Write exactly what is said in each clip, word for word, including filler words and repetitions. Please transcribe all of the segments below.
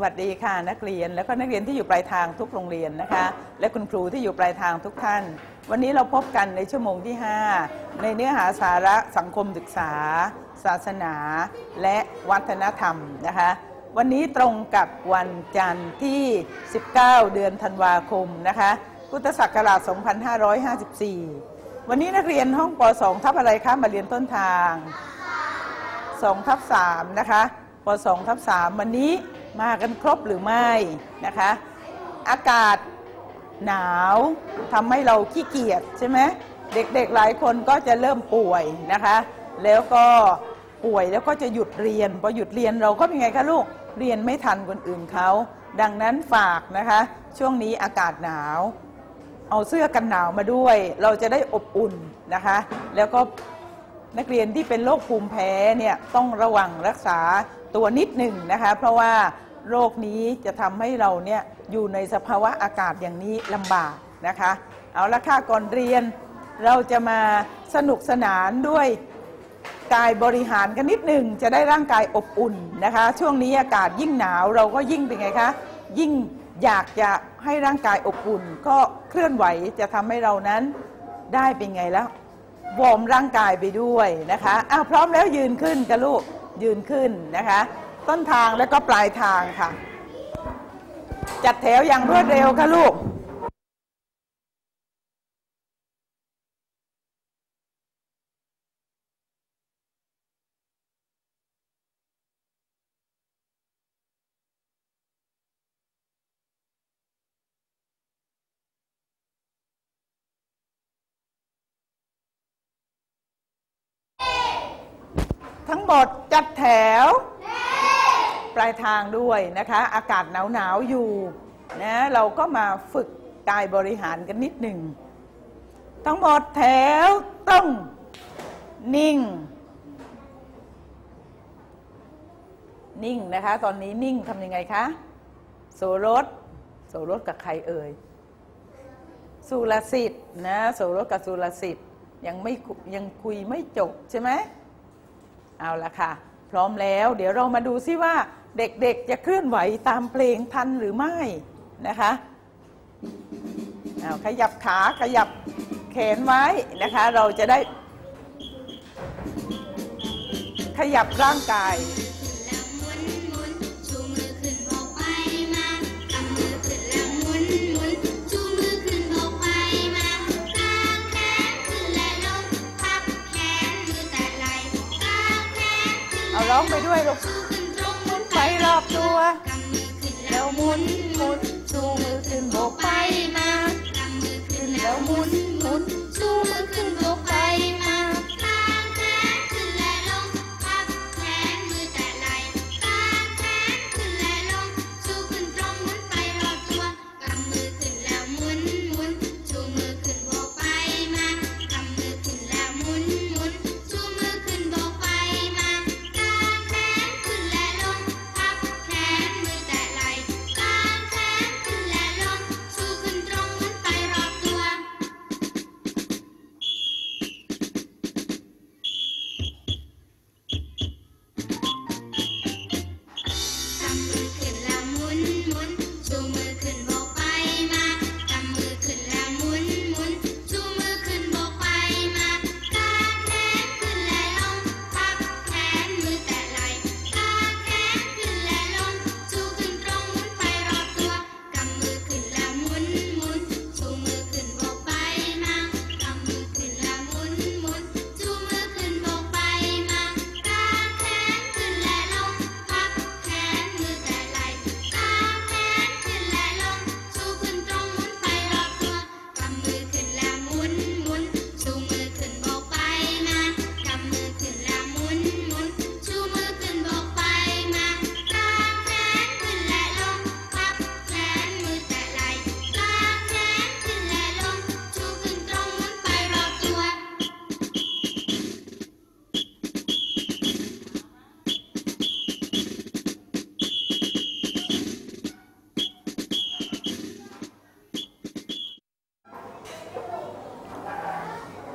วัสดีค่ะนักเรียนและก็นักเรียนที่อยู่ปลายทางทุกโรงเรียนนะคะและคุณครูที่อยู่ปลายทางทุกท่านวันนี้เราพบกันในชั่วโมงที่ห้าในเนื้อหาสาระสังคมศึกษาศาสนาและวัฒนธรรมนะคะวันนี้ตรงกับวันจันทร์ที่สิบเก้าเดือนธันวาคมนะคะพุทธศักราชสองพันห้าร้อยห้าสิบสี่วันนี้นักเรียนห้องป สอง ทับอะไรคะมาเรียนต้นทางสองทับสามนะคะป สอง ทับสามวันนี้มากันครบหรือไม่นะคะอากาศหนาวทำให้เราขี้เกียจใช่ไหมเด็กๆหลายคนก็จะเริ่มป่วยนะคะแล้วก็ป่วยแล้วก็จะหยุดเรียนพอหยุดเรียนเราก็เป็นไงคะลูกเรียนไม่ทันคนอื่นเขาดังนั้นฝากนะคะช่วงนี้อากาศหนาวเอาเสื้อกันหนาวมาด้วยเราจะได้อบอุ่นนะคะแล้วก็นักเรียนที่เป็นโรคภูมิแพ้เนี่ยต้องระวังรักษาตัวนิดหนึ่งนะคะเพราะว่าโรคนี้จะทำให้เราเนี่ยอยู่ในสภาวะอากาศอย่างนี้ลำบากนะคะเอาละค่ะก่อนเรียนเราจะมาสนุกสนานด้วยกายบริหารกันนิดหนึ่งจะได้ร่างกายอบอุ่นนะคะช่วงนี้อากาศยิ่งหนาวเราก็ยิ่งเป็นไงคะยิ่งอยากจะให้ร่างกายอบอุ่นก็เคลื่อนไหวจะทำให้เรานั้นได้เป็นไงแล้ววอร์มร่างกายไปด้วยนะคะอ้าวพร้อมแล้วยืนขึ้นกันลูกยืนขึ้นนะคะต้นทางแล้วก็ปลายทางค่ะจัดแถวอย่างรวดเร็วค่ะลูกทั้งหมดจัดแถวปลายทางด้วยนะคะอากาศหนาวๆอยู่นะเราก็มาฝึกกายบริหารกันนิดหนึ่งทั้งหมดแถวต้องนิ่งนิ่งนะคะตอนนี้นิ่งทำยังไงคะโสรสโสรสกับใครเอ่ยสุรสิทธิ์นะโสรสกับสุรสิทธิ์ยังไม่ยังคุยไม่จบใช่ไหมเอาละค่ะพร้อมแล้วเดี๋ยวเรามาดูซิว่าเด็กๆจะเคลื่อนไหวตามเพลงทันหรือไม่นะคะเอาขยับขาขยับแขนไว้นะคะเราจะได้ขยับร่างกายเอาร้องไปด้วยลูกหมุนไปรอบตัวแล้วหมุนหมุนชูมือขึ้นโบกไปมาขึ้นแล้วหมุนหมุนชูมือขึ้นโบกไปมาข้างแขนขึ้นและลงพับแขนมือแตะไหล่ข้างแขนขึ้นและลงชูขึ้นตรงหมุนไปรอบตัวกำมือขึ้นแล้วหมุนหมุนชูมือขึ้นโบกไปมากำมือขึ้นแล้วหมุนหมุนชูมือขึ้นโบกไปมา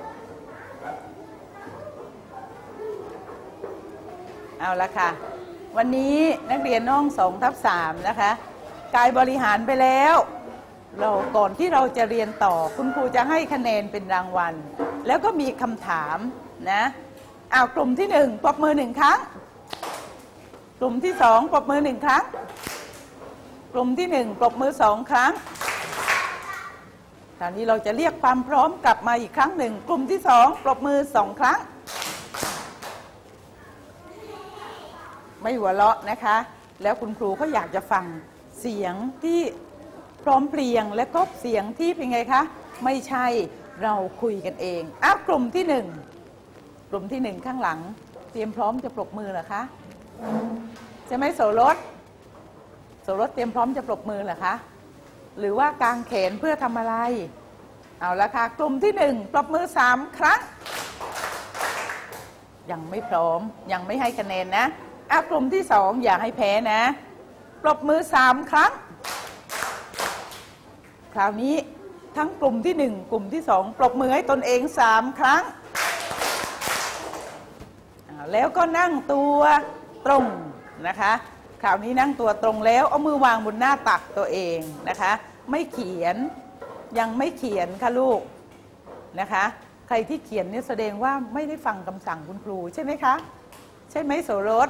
เอาละค่ะวันนี้นักเรียนน้องสองทับสามนะคะกายบริหารไปแล้วเราก่อนที่เราจะเรียนต่อคุณครูจะให้คะแนนเป็นรางวัลแล้วก็มีคำถามนะอ้าวกลุ่มที่หนึ่งปรบมือหนึ่งครั้งกลุ่มที่สองปรบมือหนึ่งครั้งกลุ่มที่หนึ่งปรบมือสองครั้งคราวนี้เราจะเรียกความพร้อมกลับมาอีกครั้งหนึ่งกลุ่มที่สองปรบมือสองครั้งไม่หัวเราะนะคะแล้วคุณครูก็อยากจะฟังเสียงที่พร้อมเพรียงและก็เสียงที่เป็นไงคะไม่ใช่เราคุยกันเองอ้าวกลุ่มที่หนึ่งกลุ่มที่หนึ่งข้างหลังเตรียมพร้อมจะปรบมือเหรอคะใช่ไหมโสรสโสรสเตรียมพร้อมจะปรบมือเหรอคะหรือว่ากางแขนเพื่อทำอะไรเอาละค่ะกลุ่มที่หนึ่งปรบมือสามครั้งยังไม่พร้อมยังไม่ให้คะแนนนะอ่ะกลุ่มที่สองอย่าให้แพ้นะปรบมือสามครั้งคราวนี้ทั้งกลุ่มที่หนึ่งกลุ่มที่สองปรบมือให้ตนเองสามครั้งแล้วก็นั่งตัวตรงนะคะคราวนี้นั่งตัวตรงแล้วเอามือวางบนหน้าตักตัวเองนะคะไม่เขียนยังไม่เขียนค่ะลูกนะคะใครที่เขียนเนี่ยแสดงว่าไม่ได้ฟังคำสั่งคุณครูใช่ไหมคะใช่ไหมโสรส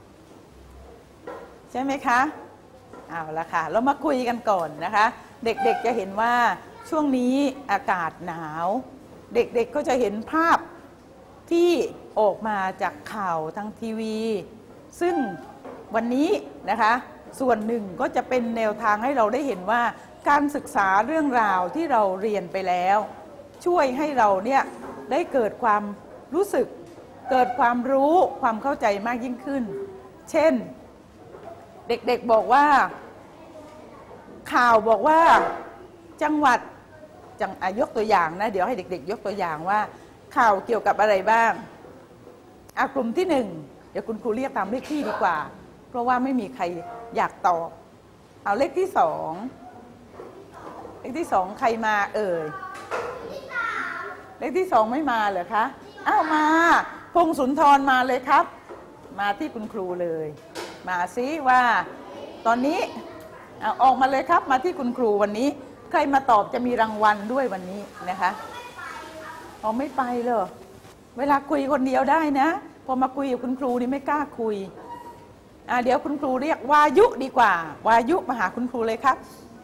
ใช่ไหมคะเอาละค่ะเรามาคุยกันก่อนนะคะเด็กๆจะเห็นว่าช่วงนี้อากาศหนาวเด็กๆก็จะเห็นภาพที่ออกมาจากข่าวทางทีวีซึ่งวันนี้นะคะส่วนหนึ่งก็จะเป็นแนวทางให้เราได้เห็นว่าการศึกษาเรื่องราวที่เราเรียนไปแล้วช่วยให้เราเนี่ยได้เกิดความรู้สึกเกิดความรู้ความเข้าใจมากยิ่งขึ้นเช่นเด็กๆบอกว่าข่าวบอกว่าจังหวัดจังยกตัวอย่างนะเดี๋ยวให้เด็กๆยกตัวอย่างว่าข่าวเกี่ยวกับอะไรบ้างอ่ะกลุ่มที่หนึ่งเดี๋ยวคุณครูเรียกตามเลขที่ดีกว่าเพราะว่าไม่มีใครอยากตอบเอาเลขที่สองเลขที่สองใครมาเอ่ยเลขที่สองไม่มาเหรอคะอ้าวมาพงสุนทรมาเลยครับมาที่คุณครูเลยมาซิว่าตอนนี้เอาออกมาเลยครับมาที่คุณครูวันนี้ใครมาตอบจะมีรางวัลด้วยวันนี้นะคะเอาไม่ไปเลยเวลาคุยคนเดียวได้นะพอมาคุยกับคุณครูนี่ไม่กล้าคุยอ่าเดี๋ยวคุณครูเรียกวายุดีกว่าวายุมาหาคุณครูเลยครับ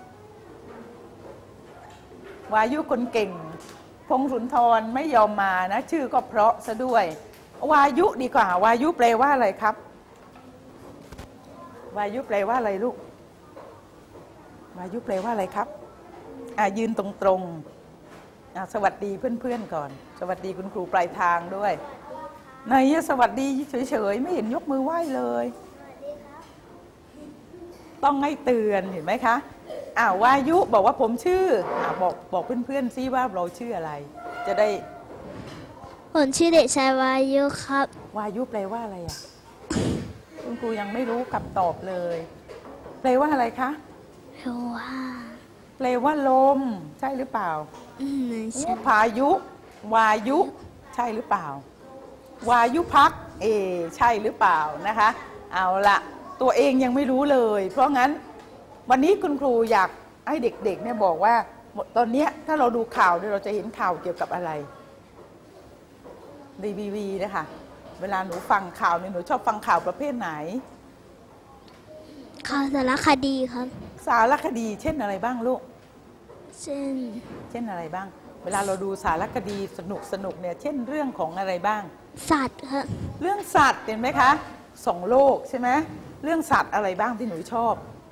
วายุคนเก่งพงสุนทรไม่ยอมมานะชื่อก็เพราะซะด้วยวายุดีกว่าวายุแปลว่าอะไรครับวายุแปลว่าอะไรลูกวายุแปลว่าอะไรครับอ่ายืนตรงๆอ่าสวัสดีเพื่อนๆก่อนสวัสดีคุณครูปลายทางด้วยไหนสวัสดีเฉยๆไม่เห็นยกมือไหว้เลยต้องให้เตือนเห็นไหมคะอ้าววายุบอกว่าผมชื่ออ่าบอกบอกเพื่อนๆซิว่าเราชื่ออะไรจะได้ผมชื่อเด็กชายวายุครับวายุแปลว่าอะไรอ่ะคุณครูยังไม่รู้คำตอบเลยแปลว่าอะไรคะแปลว่าแปลว่าลมใช่หรือเปล่าอืมใช่พายุวายุใช่หรือเปล่าวายุพักเอใช่หรือเปล่านะคะเอาละตัวเองยังไม่รู้เลยเพราะงั้นวันนี้คุณครูอยากให้เด็กๆเนี่ยบอกว่าตอนนี้ถ้าเราดูข่าวเราจะเห็นข่าวเกี่ยวกับอะไรดีวีวีนะคะเวลาหนูฟังข่าวเนี่ยหนูชอบฟังข่าวประเภทไหนข่าวสารคดีครับสารคดีเช่นอะไรบ้างลูกเช่นเช่นอะไรบ้างเวลาเราดูสารคดีสนุกสนุกเนี่ยเช่นเรื่องของอะไรบ้างสัตว์ครับเรื่องสัตว์เห็นไหมคะสองโลกใช่ไหมเรื่องสัตว์อะไรบ้างที่หนูชอบ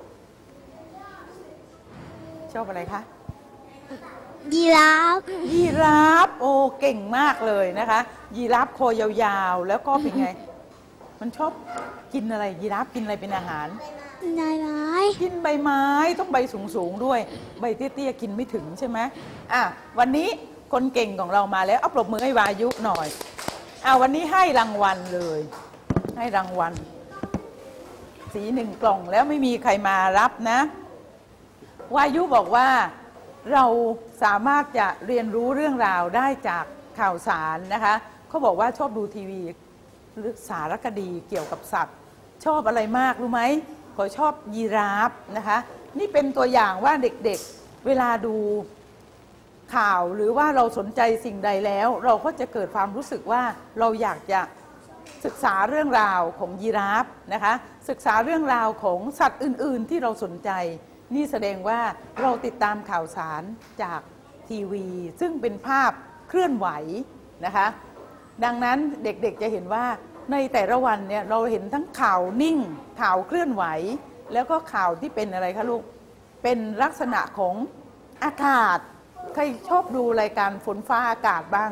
ชอบอะไรคะยีราฟยีราฟโอ้เก่งมากเลยนะคะยีราฟคอยาวๆแล้วก็เป็นไงมันชอบกินอะไรยีราฟกินอะไรเป็นอาหารใบไม้กินใบไม้ต้องใบสูงๆด้วยใบเตี้ยๆกินไม่ถึงใช่ไหมอ่ะวันนี้คนเก่งของเรามาแล้วเอาปรบมือให้วายุหน่อยอ่ะวันนี้ให้รางวัลเลยให้รางวัลสีหนึ่งกล่องแล้วไม่มีใครมารับนะวายุบอกว่าเราสามารถจะเรียนรู้เรื่องราวได้จากข่าวสารนะคะเขาบอกว่าชอบดูทีวีหรือสารคดีเกี่ยวกับสัตว์ชอบอะไรมากรู้ไหมเขาชอบยีราฟนะคะนี่เป็นตัวอย่างว่าเด็กๆเวลาดูข่าวหรือว่าเราสนใจสิ่งใดแล้วเราก็จะเกิดความรู้สึกว่าเราอยากจะศึกษาเรื่องราวของยีราฟนะคะศึกษาเรื่องราวของสัตว์อื่นๆที่เราสนใจนี่แสดงว่าเราติดตามข่าวสารจากทีวีซึ่งเป็นภาพเคลื่อนไหวนะคะดังนั้นเด็กๆจะเห็นว่าในแต่ละวันเนี่ยเราเห็นทั้งข่าวนิ่งข่าวเคลื่อนไหวแล้วก็ข่าวที่เป็นอะไรคะลูกเป็นลักษณะของอากาศใครชอบดูรายการฝนฟ้าอากาศบ้าง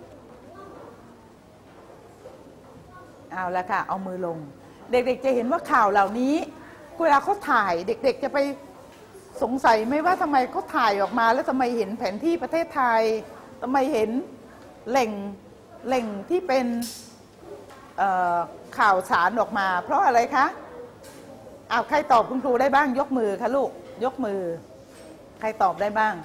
เอาละค่ะเอามือลงเด็กๆจะเห็นว่าข่าวเหล่านี้เวลาเขาถ่ายเด็กๆจะไปสงสัยไหมว่าทำไมเขาถ่ายออกมาแล้วทำไมเห็นแผนที่ประเทศไทยทำไมเห็นแหล่งแหล่งที่เป็นข่าวสารออกมาเพราะอะไรคะอ้าวใครตอบคุณครูได้บ้างยกมือคะลูกยกมือใครตอบได้บ้าง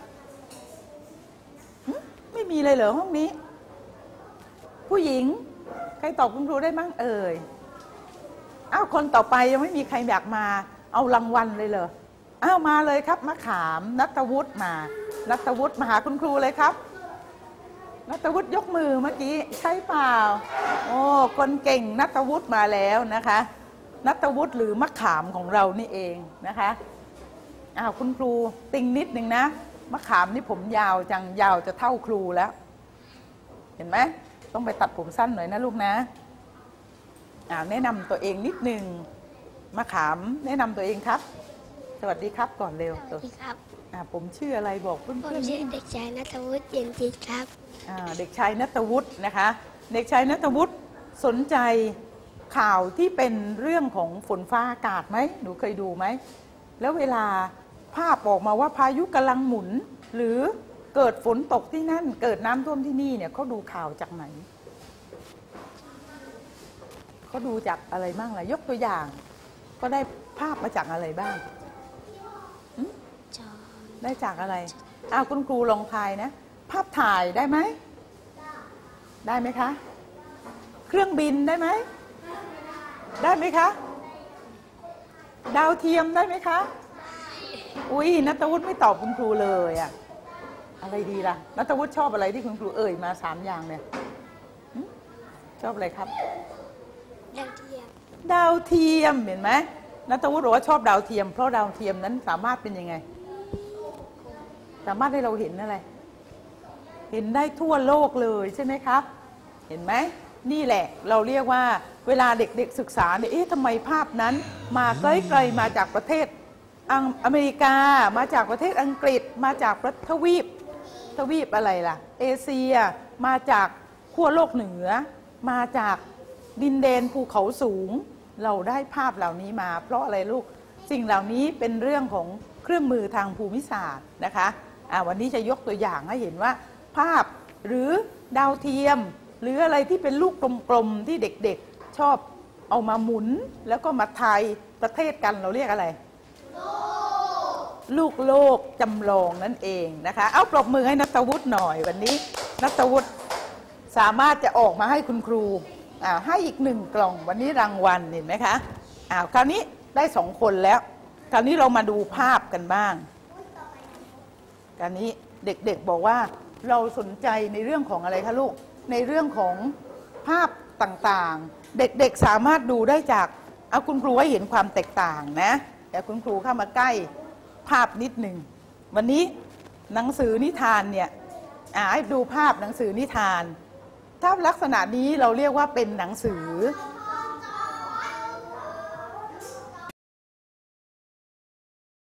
ไม่มีเลยเหรอห้องนี้ผู้หญิงใครตอบคุณครูได้บ้างเอ่ยอ้าวคนต่อไปยังไม่มีใครอยากมาเอารางวัลเลยเหรออ้าวมาเลยครับมะขามณัฐวุฒิมาณัฐวุฒิมาหาคุณครูเลยครับณัฐวุฒิยกมือเมื่อกี้ใช่เปล่าโอ้คนเก่งณัฐวุฒิมาแล้วนะคะณัฐวุฒิหรือมะขามของเรานี่เองนะคะอ้าวคุณครูติงนิดนึงนะมะขามนี่ผมยาวจังยาวจะเท่าครูแล้วเห็นไหมต้องไปตัดผมสั้นหน่อยนะลูกนะอ้าวแนะนำตัวเองนิดนึงมะขามแนะนำตัวเองครับสวัสดีครับก่อนเร็วสวัสดีครับอ่าผมชื่ออะไรบอกเพื่อนๆผมชื่อเด็กชายณัฐวุฒิเย็นจิตครับอ่าเด็กชายณัฐวุฒินะคะเด็กชายณัฐวุฒิสนใจข่าวที่เป็นเรื่องของฝนฟ้าอากาศไหมหนูเคยดูไหมแล้วเวลาภาพออกมาว่าพายุกำลังหมุนหรือเกิดฝนตกที่นั่นเกิดน้ำท่วมที่นี่เนี่ยเขาดูข่าวจากไหนเขาดูจากอะไรบ้างล่ะยกตัวอย่างก็ได้ภาพมาจากอะไรบ้างได้จากอะไรอ้าวคุณครูลองทายนะภาพถ่ายได้ไหมได้ไหมคะเครื่องบินได้ไหมได้ไหมคะดาวเทียมได้ไหมคะอุ้ยณัฐวุฒิไม่ตอบคุณครูเลยอะอะไรดีล่ะณัฐวุฒิชอบอะไรที่คุณครูเอ่ยมาสามอย่างเนี่ยชอบอะไรครับดาวเทียมดาวเทียมเห็นไหมณัฐวุฒิบอกว่าชอบดาวเทียมเพราะดาวเทียมนั้นสามารถเป็นยังไงสามารถให้เราเห็นอะไรเห็นได้ทั่วโลกเลยใช่ไหมครับเห็นไหมนี่แหละเราเรียกว่าเวลาเด็กๆศึกษาเนี่ยเอ๊ะทำไมภาพนั้นมาไกลๆมาจากประเทศอเมริกามาจากประเทศอังกฤษมาจากทวีปทวีปอะไรล่ะเอเชียมาจากขั้วโลกเหนือมาจากดินแดนภูเขาสูงเราได้ภาพเหล่านี้มาเพราะอะไรลูกสิ่งเหล่านี้เป็นเรื่องของเครื่องมือทางภูมิศาสตร์นะคะวันนี้จะยกตัวอย่างให้เห็นว่าภาพหรือดาวเทียมหรืออะไรที่เป็นลูกกลมๆที่เด็กๆชอบเอามาหมุนแล้วก็มาทายประเทศกันเราเรียกอะไรลูกโลกจำลองนั่นเองนะคะเอาปรบมือให้ณัฐวุฒิหน่อยวันนี้ณัฐวุฒิสามารถจะออกมาให้คุณครูให้อีกหนึ่งกล่องวันนี้รางวัลเห็นไหมคะอ้าวคราวนี้ได้สองคนแล้วคราวนี้เรามาดูภาพกันบ้างคราวนี้เด็กๆบอกว่าเราสนใจในเรื่องของอะไรคะลูกในเรื่องของภาพต่างๆเด็กๆสามารถดูได้จากเอาคุณครูให้เห็นความแตกต่างนะแต่คุณครูเข้ามาใกล้ภาพนิดหนึ่งวันนี้หนังสือนิทานเนี่ยให้ดูภาพหนังสือนิทานถ้าลักษณะนี้เราเรียกว่าเป็นหนังสือ